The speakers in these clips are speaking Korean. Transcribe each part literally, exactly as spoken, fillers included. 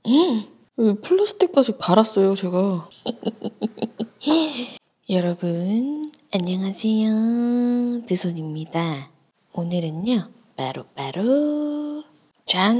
여기 플라스틱까지 갈았어요, 제가. 여러분, 안녕하세요. 드손입니다. 오늘은요, 바로바로, 짠!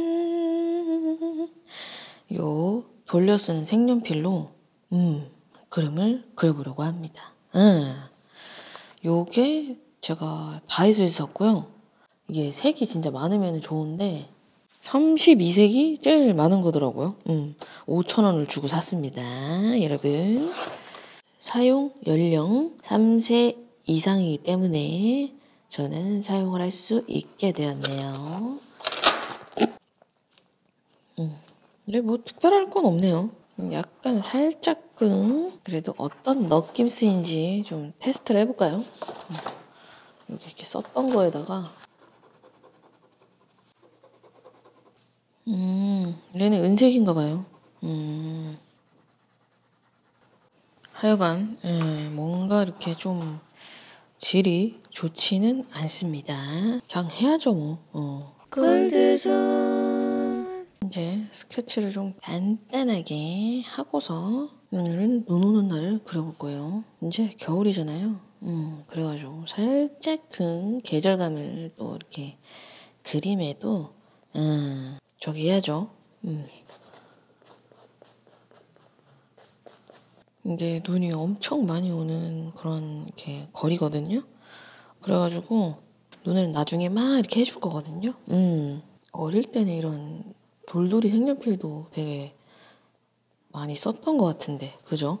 요, 돌려 쓰는 색연필로, 음, 그림을 그려보려고 합니다. 음. 요게 제가 다이소에서 샀고요. 이게 색이 진짜 많으면 좋은데, 삼십이 색이 제일 많은 거더라고요. 음, 오천 원을 주고 샀습니다. 여러분. 사용 연령 삼 세 이상이기 때문에 저는 사용을 할 수 있게 되었네요. 음, 근데 뭐 특별할 건 없네요. 약간 살짝끔 그래도 어떤 느낌쓰인지 좀 테스트를 해볼까요? 음, 여기 이렇게 썼던 거에다가 음, 얘는 은색인가 봐요. 음, 하여간 예, 뭔가 이렇게 좀 질이 좋지는 않습니다. 그냥 해야죠 뭐. 어. 골드손 이제 스케치를 좀 간단하게 하고서 오늘은 눈 오는 날을 그려볼 거예요. 이제 겨울이잖아요. 음, 그래가지고 살짝은 계절감을 또 이렇게 그림에도 음, 저기 해야죠. 음. 이게 눈이 엄청 많이 오는 그런 이렇게 거리거든요. 그래가지고 눈을 나중에 막 이렇게 해줄 거거든요. 음, 어릴 때는 이런 돌돌이 색연필도 되게 많이 썼던 것 같은데, 그죠?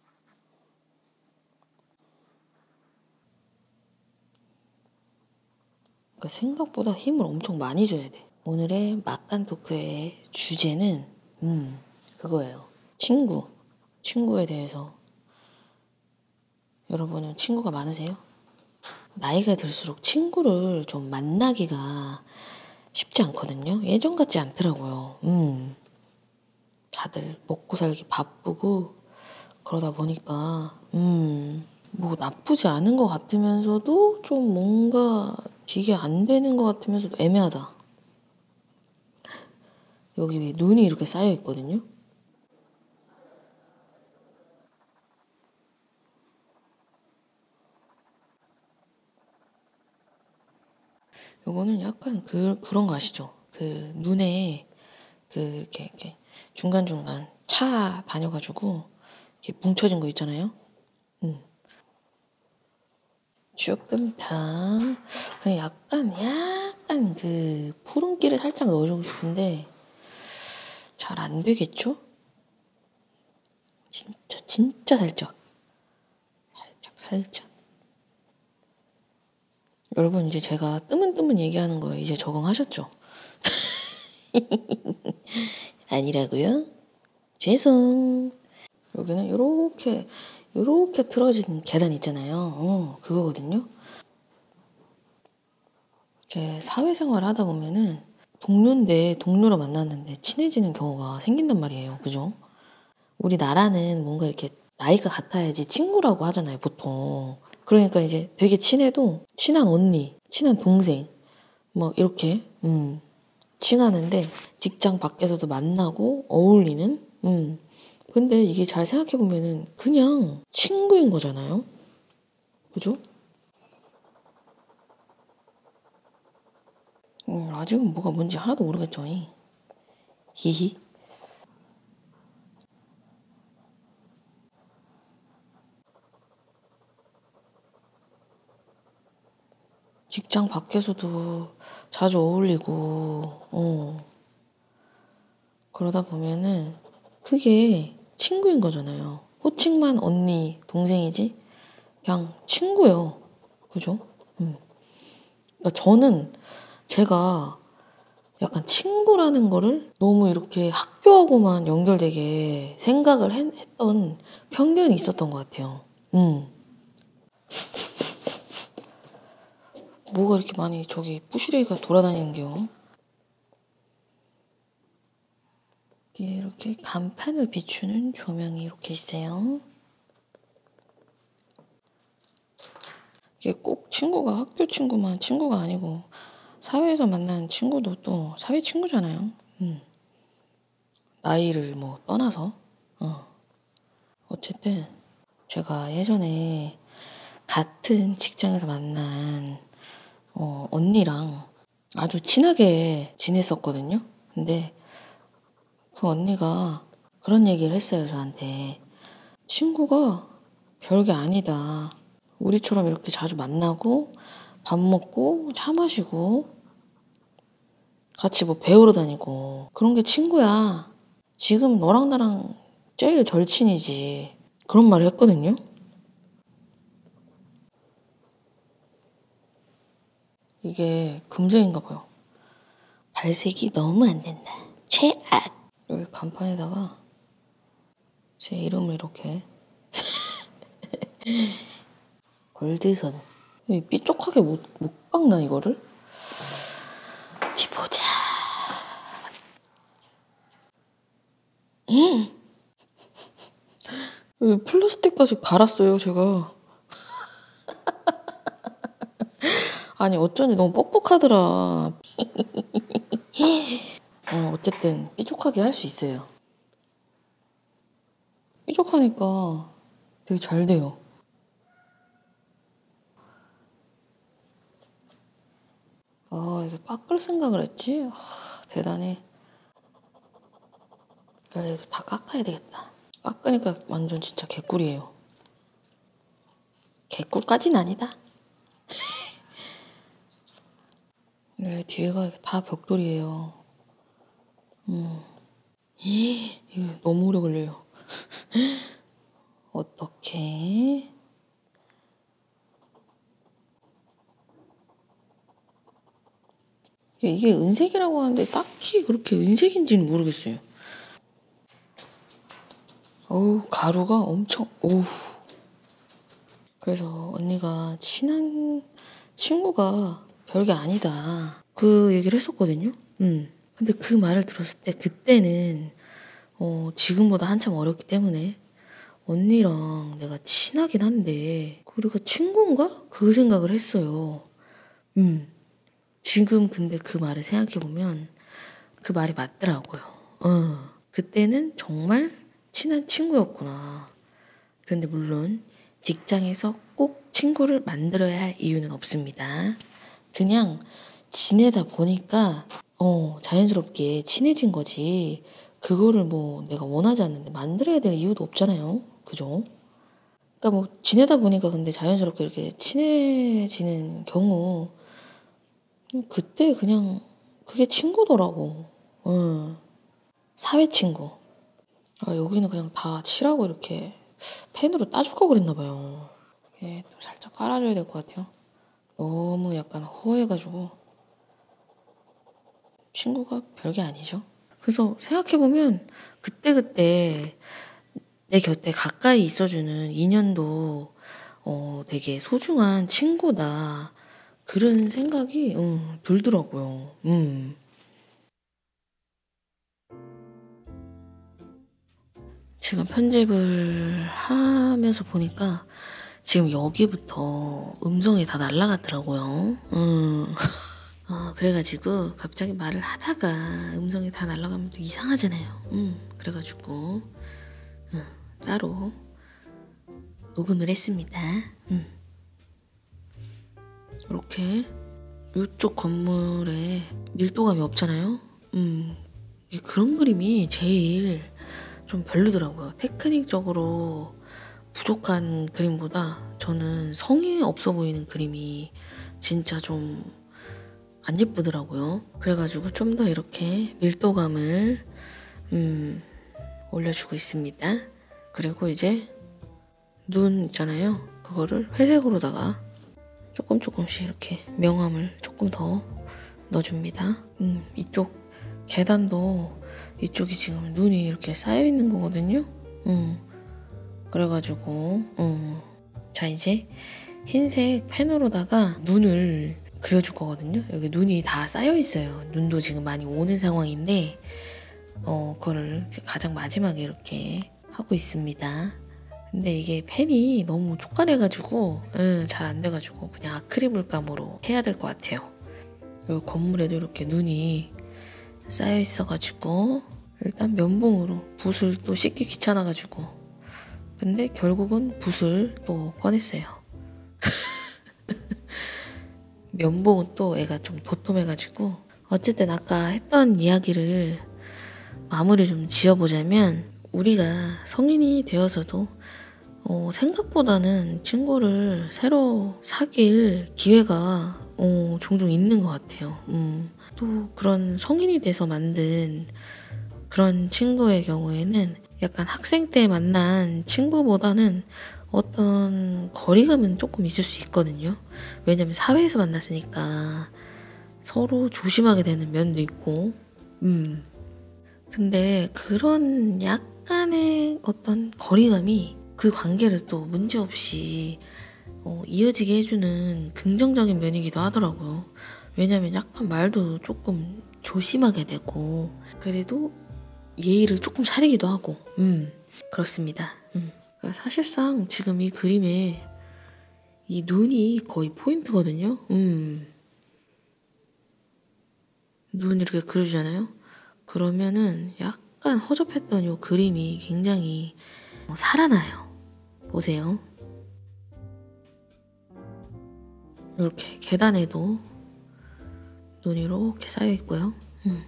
그러니까 생각보다 힘을 엄청 많이 줘야 돼. 오늘의 막간 토크의 주제는 음, 그거예요. 친구. 친구에 대해서. 여러분은 친구가 많으세요? 나이가 들수록 친구를 좀 만나기가 쉽지 않거든요. 예전 같지 않더라고요. 음. 다들 먹고 살기 바쁘고 그러다 보니까 음, 뭐 나쁘지 않은 것 같으면서도 좀 뭔가 이게 안 되는 것 같으면서도 애매하다. 여기 왜 눈이 이렇게 쌓여 있거든요. 요거는 약간 그, 그런 거 아시죠? 그 눈에 그 이렇게, 이렇게 중간중간 차 다녀가지고 이렇게 뭉쳐진 거 있잖아요. 음. 조금 더 그냥 약간 약간 그 푸른기를 살짝 넣어주고 싶은데 잘 안 되겠죠? 진짜 진짜 살짝 살짝 살짝 여러분 이제 제가 뜨문뜨문 얘기하는 거에 이제 적응하셨죠? 아니라고요? 죄송. 여기는 요렇게 요렇게 틀어진 계단 있잖아요. 어, 그거거든요. 이렇게 사회생활 하다 보면은 동료인데 동료로 만났는데 친해지는 경우가 생긴단 말이에요. 그죠? 우리나라는 뭔가 이렇게 나이가 같아야지 친구라고 하잖아요, 보통. 그러니까 이제 되게 친해도 친한 언니, 친한 동생, 막 이렇게, 음, 칭하는데 직장 밖에서도 만나고 어울리는, 음. 근데 이게 잘 생각해보면은 그냥 친구인 거잖아요? 그죠? 음, 아직은 뭐가 뭔지 하나도 모르겠죠. 히히. 직장 밖에서도 자주 어울리고, 어. 그러다 보면은 그게 친구인 거잖아요. 호칭만 언니, 동생이지? 그냥 친구예요. 그죠? 음. 그러니까 저는 제가 약간 친구라는 거를 너무 이렇게 학교하고만 연결되게 생각을 했, 했던 편견이 있었던 것 같아요. 음. 뭐가 이렇게 많이 저기 뿌시레기가 돌아다니는 게요. 이렇게 간판을 비추는 조명이 이렇게 있어요. 이게 꼭 친구가 학교 친구만 친구가 아니고 사회에서 만난 친구도 또 사회 친구잖아요. 음. 나이를 뭐 떠나서 어. 어쨌든 제가 예전에 같은 직장에서 만난 어, 언니랑 아주 친하게 지냈었거든요. 근데 그 언니가 그런 얘기를 했어요, 저한테. 친구가 별게 아니다. 우리처럼 이렇게 자주 만나고 밥 먹고 차 마시고 같이 뭐 배우러 다니고 그런 게 친구야. 지금 너랑 나랑 제일 절친이지. 그런 말을 했거든요. 이게 금전인가 봐요. 발색이 너무 안 된다. 최악. 여기 간판에다가 제 이름을 이렇게 골드선. 삐쪽하게 못, 못 깎나 이거를? 어디 보자. 음. 여기 플라스틱까지 갈았어요 제가. 아니 어쩐지 너무 뻑뻑하더라. 어, 어쨌든 삐죽하게 할 수 있어요. 삐죽하니까 되게 잘 돼요. 아 이게 깎을 생각을 했지? 아, 대단해. 그래 다 깎아야 되겠다. 깎으니까 완전 진짜 개꿀이에요. 개꿀까진 아니다. 네, 뒤에가 다 벽돌이에요. 음. 이거 너무 오래 걸려요. 어떻게? 이게 은색이라고 하는데 딱히 그렇게 은색인지는 모르겠어요. 어우 가루가 엄청 오우. 그래서 언니가 친한 친구가 별게 아니다. 그 얘기를 했었거든요. 음. 근데 그 말을 들었을 때 그때는 어, 지금보다 한참 어렸기 때문에 언니랑 내가 친하긴 한데 우리가 친구인가? 그 생각을 했어요. 음. 지금 근데 그 말을 생각해보면 그 말이 맞더라고요. 어. 그때는 정말 친한 친구였구나. 근데 물론 직장에서 꼭 친구를 만들어야 할 이유는 없습니다. 그냥 지내다 보니까 어, 자연스럽게 친해진 거지. 그거를 뭐 내가 원하지 않는데 만들어야 될 이유도 없잖아요. 그죠? 그러니까 뭐 지내다 보니까 근데 자연스럽게 이렇게 친해지는 경우 그때 그냥 그게 친구더라고. 어. 사회 친구. 아, 여기는 그냥 다 칠하고 이렇게 펜으로 따줄 걸 그랬나 봐요. 이게 좀 살짝 깔아줘야 될 것 같아요. 너무 약간 허해가지고 친구가 별게 아니죠. 그래서 생각해보면 그때그때 내 곁에 가까이 있어주는 인연도 어, 되게 소중한 친구다. 그런 생각이 음, 들더라고요. 음. 지금 편집을 하면서 보니까 지금 여기부터 음성이 다 날라갔더라고요. 음. 어, 그래가지고 갑자기 말을 하다가 음성이 다 날라가면 또 이상하잖아요. 음. 그래가지고 음, 따로 녹음을 했습니다. 음. 이렇게 이쪽 건물에 밀도감이 없잖아요. 음. 그런 그림이 제일 좀 별로더라고요. 테크닉적으로 부족한 그림보다 저는 성의 없어 보이는 그림이 진짜 좀 안 예쁘더라고요. 그래가지고 좀 더 이렇게 밀도감을 음, 올려주고 있습니다. 그리고 이제 눈 있잖아요. 그거를 회색으로다가 조금 조금씩 이렇게 명암을 조금 더 넣어줍니다. 음, 이쪽 계단도 이쪽이 지금 눈이 이렇게 쌓여 있는 거거든요. 음, 그래가지고 음, 자 이제 흰색 펜으로다가 눈을 그려줄 거거든요. 여기 눈이 다 쌓여 있어요. 눈도 지금 많이 오는 상황인데 어, 그거를 가장 마지막에 이렇게 하고 있습니다. 근데 이게 펜이 너무 촉간해가지고 음, 잘 안 돼가지고 그냥 아크릴 물감으로 해야 될 것 같아요. 그리고 건물에도 이렇게 눈이 쌓여 있어가지고 일단 면봉으로 붓을 또 씻기 귀찮아가지고 근데 결국은 붓을 또 꺼냈어요. 면봉은 또 애가 좀 도톰해가지고 어쨌든 아까 했던 이야기를 마무리 좀 지어보자면 우리가 성인이 되어서도 어, 생각보다는 친구를 새로 사귈 기회가 어, 종종 있는 것 같아요. 음. 또 그런 성인이 돼서 만든 그런 친구의 경우에는 약간 학생 때 만난 친구보다는 어떤 거리감은 조금 있을 수 있거든요. 왜냐면 사회에서 만났으니까 서로 조심하게 되는 면도 있고 음. 근데 그런 약간의 어떤 거리감이 그 관계를 또 문제없이 어, 이어지게 해주는 긍정적인 면이기도 하더라고요. 왜냐면 약간 말도 조금 조심하게 되고 그래도 예의를 조금 차리기도 하고 음 그렇습니다. 음. 그러니까 사실상 지금 이 그림에 이 눈이 거의 포인트거든요. 음. 눈 이렇게 그려주잖아요. 그러면은 약간 허접했던 이 그림이 굉장히 살아나요. 보세요. 이렇게 계단에도 눈이 이렇게 쌓여 있고요. 음.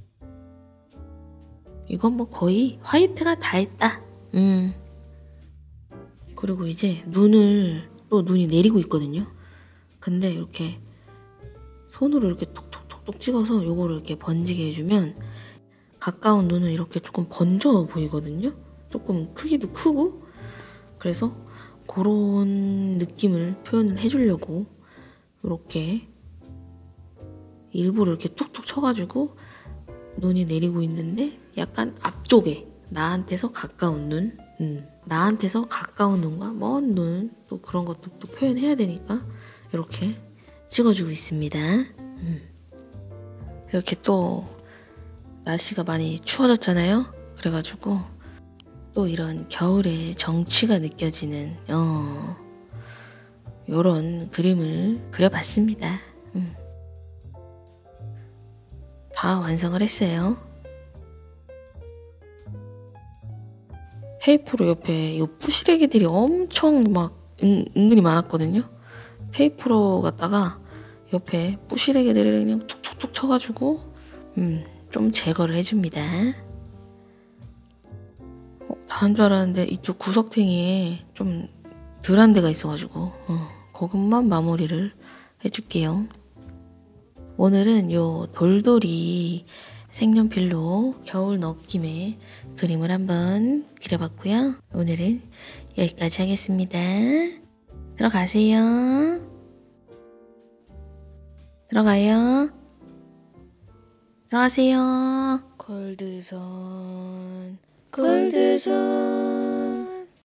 이건 뭐 거의 화이트가 다 했다. 음. 그리고 이제 눈을 또 눈이 내리고 있거든요. 근데 이렇게 손으로 이렇게 톡톡톡톡 찍어서 요거를 이렇게 번지게 해주면 가까운 눈은 이렇게 조금 번져 보이거든요. 조금 크기도 크고 그래서 그런 느낌을 표현을 해주려고 이렇게 일부러 이렇게 툭툭 쳐가지고 눈이 내리고 있는데 약간 앞쪽에 나한테서 가까운 눈 음, 나한테서 가까운 눈과 먼 눈 또 그런 것도 또 표현해야 되니까 이렇게 찍어주고 있습니다. 음. 이렇게 또 날씨가 많이 추워졌잖아요. 그래가지고 또 이런 겨울의 정취가 느껴지는 어, 요런 그림을 그려봤습니다. 음. 다 완성을 했어요. 테이프로 옆에 이 부시래기들이 엄청 막 은, 은근히 많았거든요. 테이프로 갖다가 옆에 부시래기들을 그냥 툭툭툭 쳐가지고 음, 좀 제거를 해줍니다. 어, 다 한 줄 알았는데 이쪽 구석탱이에 좀 덜한 데가 있어가지고 어, 그것만 마무리를 해줄게요. 오늘은 요 돌돌이 색연필로 겨울 느낌의 그림을 한번 그려봤고요. 오늘은 여기까지 하겠습니다. 들어가세요. 들어가요. 들어가세요. 골드선 골드선